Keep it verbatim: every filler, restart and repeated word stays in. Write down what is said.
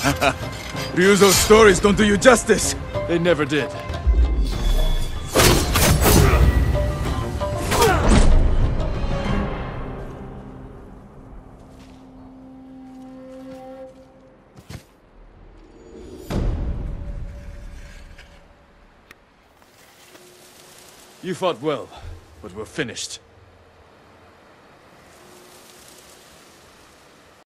Ryuzo's stories don't do you justice. They never did. You fought well, but we're finished.